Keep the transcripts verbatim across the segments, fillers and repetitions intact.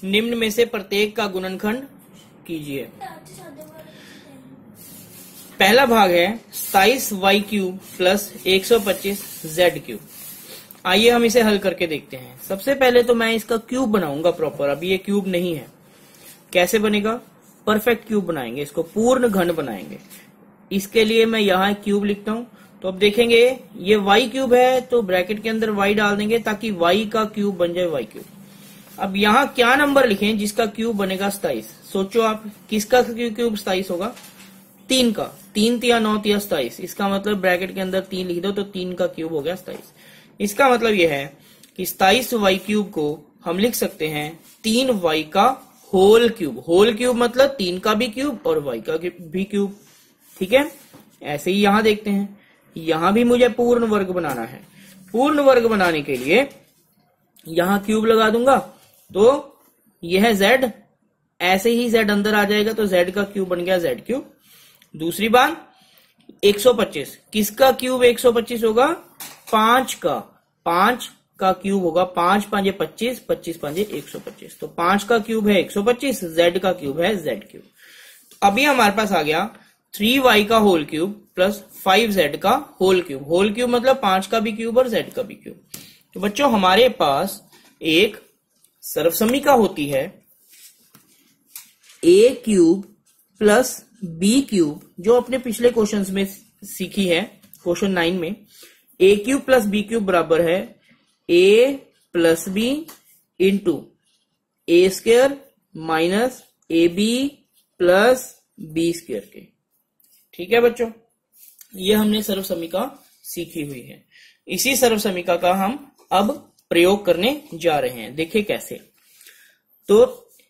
निम्न में से प्रत्येक का गुणनखंड कीजिए। पहला भाग है सताइस वाई क्यूब प्लस एक सौ पच्चीस जेड क्यूब। आइए हम इसे हल करके देखते हैं। सबसे पहले तो मैं इसका क्यूब बनाऊंगा प्रॉपर, अभी ये क्यूब नहीं है। कैसे बनेगा? परफेक्ट क्यूब बनाएंगे, इसको पूर्ण घन बनाएंगे। इसके लिए मैं यहाँ क्यूब लिखता हूं। तो अब देखेंगे ये y क्यूब है तो ब्रैकेट के अंदर y डाल देंगे ताकि y का क्यूब बन जाए y क्यूब। अब यहाँ क्या नंबर लिखें जिसका क्यूब बनेगा सताइस? सोचो आप, किसका क्यूब सताइस होगा? तीन का। तीन तिया नौ तिया सताइस, इसका मतलब ब्रैकेट के अंदर तीन लिख दो तो तीन का क्यूब हो गया सताइस। इसका मतलब यह है कि सताइस वाई क्यूब को हम लिख सकते हैं तीन वाई का होल क्यूब। होल क्यूब मतलब तीन का भी क्यूब और वाई का भी क्यूब। ठीक है, ऐसे ही यहां देखते हैं, यहां भी मुझे पूर्ण वर्ग बनाना है। पूर्ण वर्ग बनाने के लिए यहां क्यूब लगा दूंगा तो यह z, ऐसे ही z अंदर आ जाएगा तो z का क्यूब बन गया z क्यूब। दूसरी बात एक सौ पच्चीस, किसका क्यूब एक सौ पच्चीस होगा? पांच का। पांच का क्यूब होगा, पांच पांचे पच्चीस, पच्चीस पांचे एक सौ पच्चीस। तो पांच का क्यूब है एक सौ पच्चीस, z का क्यूब है z क्यूब। तो अभी हमारे पास आ गया थ्री वाई का whole cube plus five Z का होल क्यूब। होल क्यूब मतलब पांच का भी क्यूब और जेड का भी क्यूब। तो बच्चों हमारे पास एक सर्वसमीका होती है A cube plus B cube, जो अपने पिछले क्वेश्चंस में सीखी है, क्वेश्चन नाइन में। A cube plus B cube बराबर है A plus B into A square minus A B plus B square के। ठीक है बच्चों, ये हमने सर्वसमीका सीखी हुई है। इसी सर्वसमीका का हम अब प्रयोग करने जा रहे हैं। देखिए कैसे। तो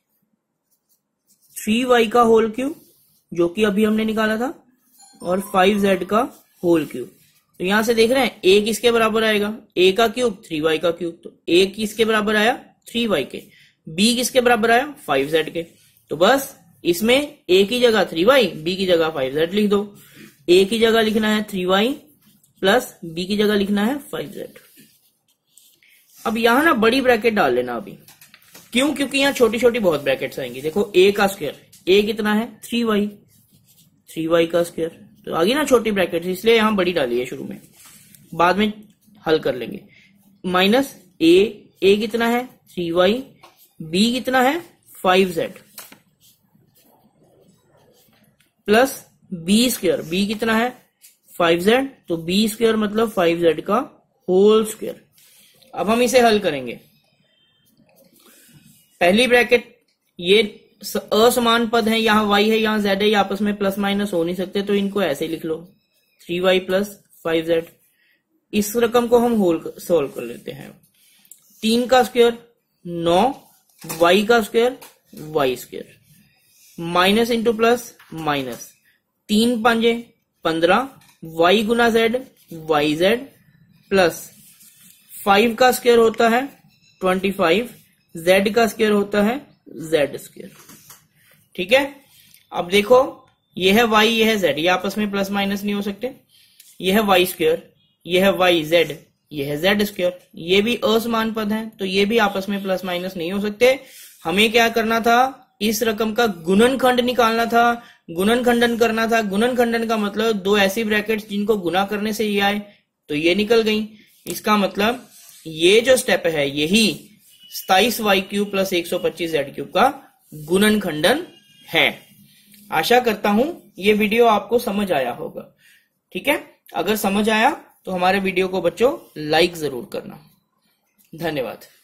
थ्री वाई का होल क्यूब जो कि अभी हमने निकाला था और फाइव जेड का होल क्यूब। तो यहां से देख रहे हैं ए किसके बराबर आएगा? ए का क्यूब थ्री वाई का क्यूब। तो ए किसके बराबर आया? थ्री वाई के। बी किसके बराबर आया? फाइव जेड के। तो बस इसमें ए की जगह थ्री वाई, बी की जगह फाइव जेड लिख दो। ए की जगह लिखना है थ्री वाई प्लस बी की जगह लिखना है फाइव जेड। अब यहां ना बड़ी ब्रैकेट डाल लेना अभी। क्यों? क्योंकि यहां छोटी छोटी बहुत ब्रैकेट्स आएंगी। देखो ए का स्क्वायर, ए कितना है? थ्री वाई, थ्री वाई का स्क्वायर। तो आगे ना छोटी ब्रैकेट, इसलिए यहां बड़ी डाली है शुरू में, बाद में हल कर लेंगे। माइनस ए, ए कितना है? थ्री वाई, बी कितना है? Five Z plus B square, B कितना है? Five Z. तो बी स्क्वायर मतलब फाइव जेड का होल स्क्वायर। अब हम इसे हल करेंगे। पहली ब्रैकेट, ये असमान पद है, यहां y है यहां z है, ये आपस में प्लस माइनस हो नहीं सकते तो इनको ऐसे लिख लो, three Y plus five Z. इस रकम को हम होल सोल्व कर लेते हैं। तीन का स्क्वायर नौ, y का square y square, minus into plus minus, तीन पांजे पंद्रह, y गुना z Y Z plus five का स्क्वायर होता है ट्वेंटी फाइव, z का स्क्वायर होता है z स्क्वायर। ठीक है, अब देखो ये है y, ये है z, ये आपस में प्लस माइनस नहीं हो सकते। ये है y स्क्वायर, ये है y z, ये है z स्क्वायर। ये भी असमान पद हैं तो ये भी आपस में प्लस माइनस नहीं हो सकते। हमें क्या करना था? इस रकम का गुणनखंड निकालना था, गुणनखंडन करना था। गुणनखंडन का मतलब दो ऐसी ब्रैकेट्स जिनको गुना करने से ये आए तो ये निकल गई। इसका मतलब ये जो स्टेप है यही सताइस वाई क्यूब प्लस एक सौ पच्चीस जेड क्यूब का गुणनखंडन है। आशा करता हूं ये वीडियो आपको समझ आया होगा। ठीक है, अगर समझ आया तो हमारे वीडियो को बच्चों लाइक जरूर करना। धन्यवाद।